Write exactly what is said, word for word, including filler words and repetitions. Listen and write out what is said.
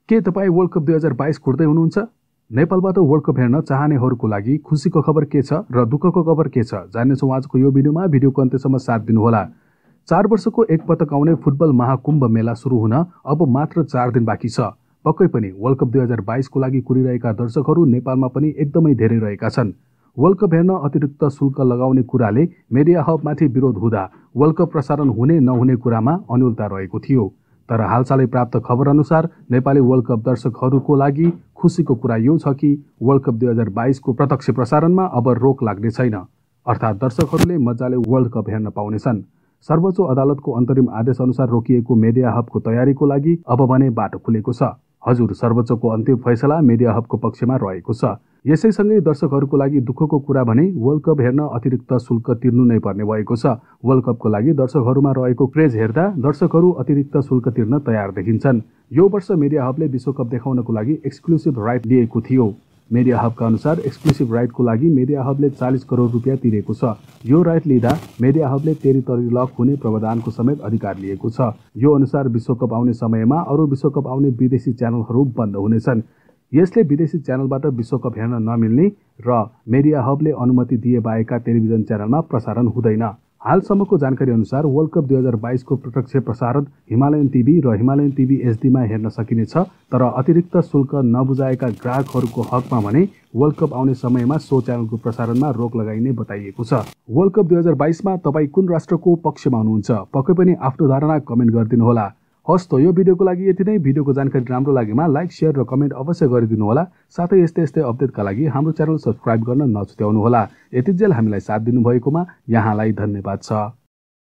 के तपाईँ world cup दुई हजार बाइस कुर्दै हुनुहुन्छ? नेपालबाट वर्ल्ड कप हेर्न चाहनेहरूको लागि खुसीको खबर के छ र दुःखको खबर के छ जान्नेछौँ आजको यो भिडियोमा। भिडियोको अन्त्यसम्म साथ दिनुहोला। चार वर्षको एक पटक आउने फुटबल महाकुम्भ मेला सुरु हुन अब मात्र चार दिन बाँकी छ। पक्कै पनि वर्ल्ड कप दुई हजार बाइसको लागि कुरिरहेका दर्शकहरू नेपालमा पनि एकदमै धेरै रहेका छन्। वर्ल्ड कप हेर्न अतिरिक्त शुल्क लगाउने कुराले मिडिया हबमाथि विरोध हुँदा वर्ल्ड कप प्रसारण हुने नहुने कुरामा अन्योलता रहेको थियो। तर हालसालै प्राप्त खबर अनुसार नेपाली वर्ल्ड कप दर्शकहरूको लागि खुसीको कुरा यो छ कि वर्ल्ड कप दुई हजार बाइसको प्रत्यक्ष प्रसारणमा अब रोक लाग्ने छैन, अर्थात् दर्शकहरूले मजाले वर्ल्ड कप हेर्न पाउनेछन्। सर्वोच्च अदालतको अन्तरिम आदेश अनुसार रोकिएको मिडिया हबको तयारीको लागि अब भने बाटो खुलेको छ। हजुर, सर्वोच्चको अन्तिम फैसला मिडिया हबको पक्षमा रहेको छ। यसैसँगै दर्शकहरूको लागि दुःखको कुरा भने वर्ल्ड कप हेर्न अतिरिक्त शुल्क तिर्नु नै पर्ने भएको छ। वर्ल्ड कपको लागि दर्शकहरूमा रहेको क्रेज हेर्दा दर्शकहरू अतिरिक्त शुल्क तिर्न तयार देखिन्छन्। यो वर्ष मिडिया हबले विश्वकप देखाउनको लागि एक्सक्लुसिभ राइट लिएको थियो। मिडिया हबका अनुसार एक्सक्लुसिभ राइटको लागि मिडिया हबले चालीस करोड रुपियाँ तिरेको छ। यो राइट लिँदा मिडिया हबले टेरिटरी लक हुने प्रावधानको समेत अधिकार लिएको छ। यो अनुसार विश्वकप आउने समयमा अरू विश्वकप आउने विदेशी च्यानलहरू बन्द हुनेछन्। यसले विदेशी च्यानलबाट विश्वकप हेर्न नमिल्ने र मिडिया हबले अनुमति दिए बाहेकका टेलिभिजन च्यानलमा प्रसारण हुँदैन। हालसम्मको जानकारी अनुसार वर्ल्ड कप दुई हजार बाइसको प्रत्यक्ष प्रसारण हिमालयन टिभी र हिमालयन टिभी एचडीमा हेर्न सकिनेछ। तर अतिरिक्त शुल्क नबुझाएका ग्राहकहरूको हकमा भने वर्ल्ड कप आउने समयमा सो च्यानलको प्रसारणमा रोक लगाइने बताइएको छ। वर्ल्ड कप दुई हजार बाइसमा तपाईँ कुन राष्ट्रको पक्षमा हुनुहुन्छ? पक्कै पनि आफ्नो धारणा कमेन्ट गरिदिनुहोला। हस् त, यो भिडियोको लागि यति नै। भिडियोको जानकारी राम्रो लागेमा लाइक, शेयर र कमेन्ट अवश्य गरिदिनु होला। साथै यस्तै यस्तै अपडेटका लागि हाम्रो च्यानल सब्स्क्राइब गर्न नछुट्याउनुहोला। यतिन्जेल हामीलाई साथ दिनुभएकोमा यहाँलाई धन्यवाद छ।